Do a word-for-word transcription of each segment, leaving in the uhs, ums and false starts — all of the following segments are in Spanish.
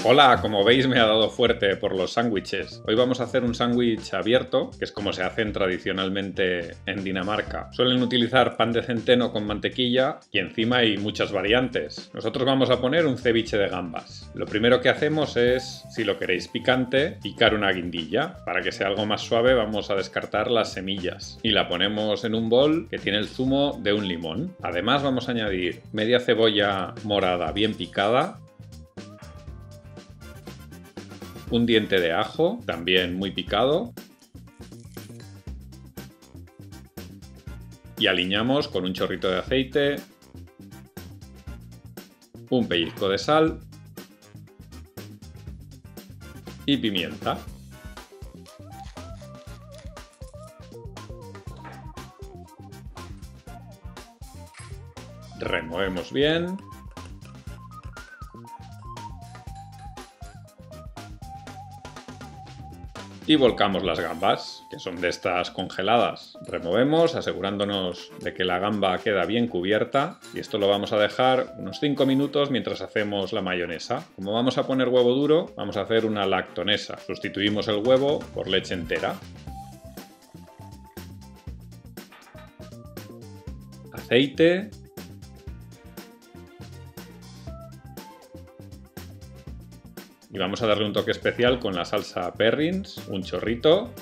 Hola, como veis me ha dado fuerte por los sándwiches. Hoy vamos a hacer un sándwich abierto, que es como se hacen tradicionalmente en Dinamarca. Suelen utilizar pan de centeno con mantequilla y encima hay muchas variantes. Nosotros vamos a poner un ceviche de gambas. Lo primero que hacemos es, si lo queréis picante, picar una guindilla. Para que sea algo más suave vamos a descartar las semillas y la ponemos en un bol que tiene el zumo de un limón. Además vamos a añadir media cebolla morada bien picada, un diente de ajo, también muy picado, y aliñamos con un chorrito de aceite, un pellizco de sal y pimienta. Removemos bien. Y volcamos las gambas, que son de estas congeladas. Removemos, asegurándonos de que la gamba queda bien cubierta, y esto lo vamos a dejar unos cinco minutos mientras hacemos la mayonesa. Como vamos a poner huevo duro, vamos a hacer una lactonesa. Sustituimos el huevo por leche entera. Aceite. Y vamos a darle un toque especial con la salsa Perrins, un chorrito.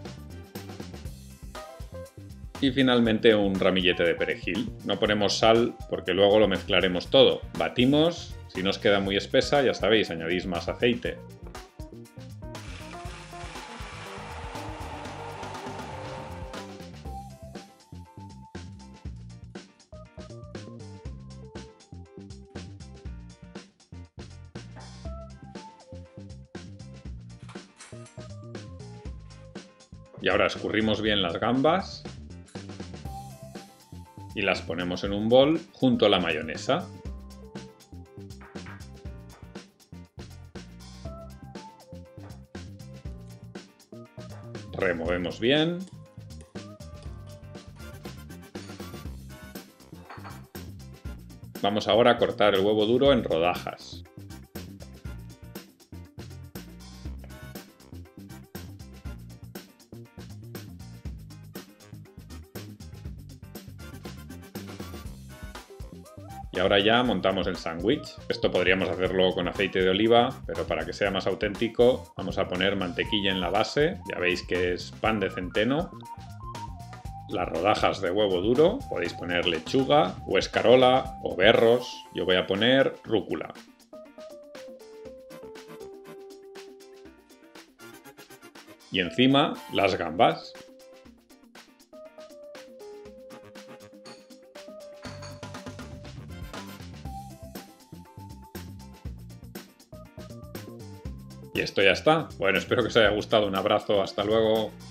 Y finalmente un ramillete de perejil. No ponemos sal porque luego lo mezclaremos todo. Batimos, si nos queda muy espesa, ya sabéis, añadís más aceite. Y ahora escurrimos bien las gambas y las ponemos en un bol junto a la mayonesa. Removemos bien. Vamos ahora a cortar el huevo duro en rodajas. Y ahora ya montamos el sándwich. Esto podríamos hacerlo con aceite de oliva, pero para que sea más auténtico vamos a poner mantequilla en la base. Ya veis que es pan de centeno. Las rodajas de huevo duro, podéis poner lechuga o escarola o berros. Yo voy a poner rúcula. Y encima las gambas. Y esto ya está. Bueno, espero que os haya gustado. Un abrazo, hasta luego.